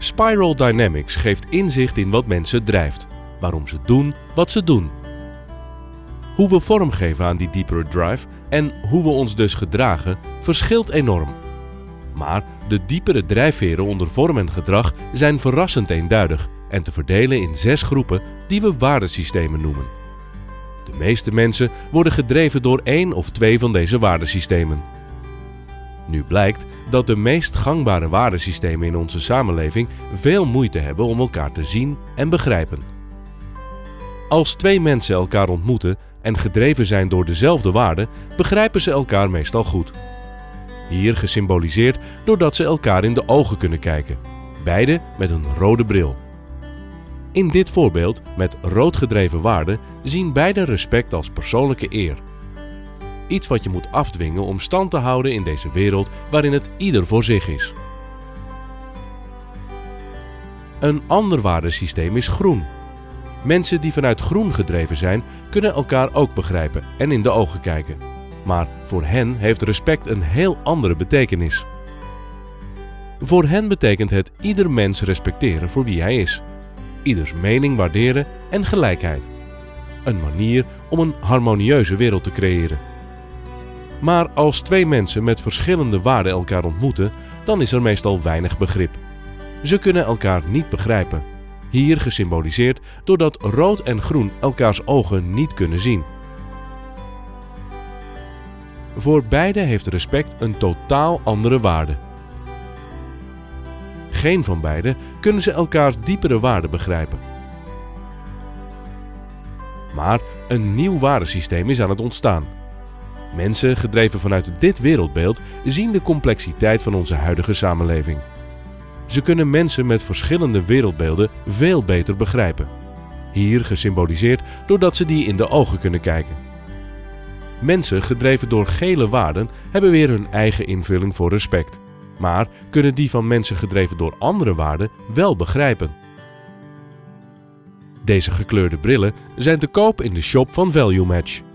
Spiral Dynamics geeft inzicht in wat mensen drijft, waarom ze doen wat ze doen. Hoe we vormgeven aan die diepere drive en hoe we ons dus gedragen verschilt enorm. Maar de diepere drijfveren onder vorm en gedrag zijn verrassend eenduidig en te verdelen in 6 groepen die we waardesystemen noemen. De meeste mensen worden gedreven door 1 of 2 van deze waardesystemen. Nu blijkt dat de meest gangbare waardesystemen in onze samenleving veel moeite hebben om elkaar te zien en begrijpen. Als 2 mensen elkaar ontmoeten en gedreven zijn door dezelfde waarden, begrijpen ze elkaar meestal goed. Hier gesymboliseerd doordat ze elkaar in de ogen kunnen kijken, beide met een rode bril. In dit voorbeeld met rood gedreven waarden zien beide respect als persoonlijke eer. Iets wat je moet afdwingen om stand te houden in deze wereld waarin het ieder voor zich is. Een ander waardesysteem is groen. Mensen die vanuit groen gedreven zijn, kunnen elkaar ook begrijpen en in de ogen kijken. Maar voor hen heeft respect een heel andere betekenis. Voor hen betekent het ieder mens respecteren voor wie hij is. Ieders mening waarderen en gelijkheid. Een manier om een harmonieuze wereld te creëren. Maar als 2 mensen met verschillende waarden elkaar ontmoeten, dan is er meestal weinig begrip. Ze kunnen elkaar niet begrijpen. Hier gesymboliseerd doordat rood en groen elkaars ogen niet kunnen zien. Voor beide heeft respect een totaal andere waarde. Geen van beiden kunnen ze elkaars diepere waarden begrijpen. Maar een nieuw waardesysteem is aan het ontstaan. Mensen, gedreven vanuit dit wereldbeeld, zien de complexiteit van onze huidige samenleving. Ze kunnen mensen met verschillende wereldbeelden veel beter begrijpen. Hier gesymboliseerd doordat ze die in de ogen kunnen kijken. Mensen, gedreven door gele waarden, hebben weer hun eigen invulling voor respect. Maar kunnen die van mensen gedreven door andere waarden wel begrijpen. Deze gekleurde brillen zijn te koop in de shop van Value Match.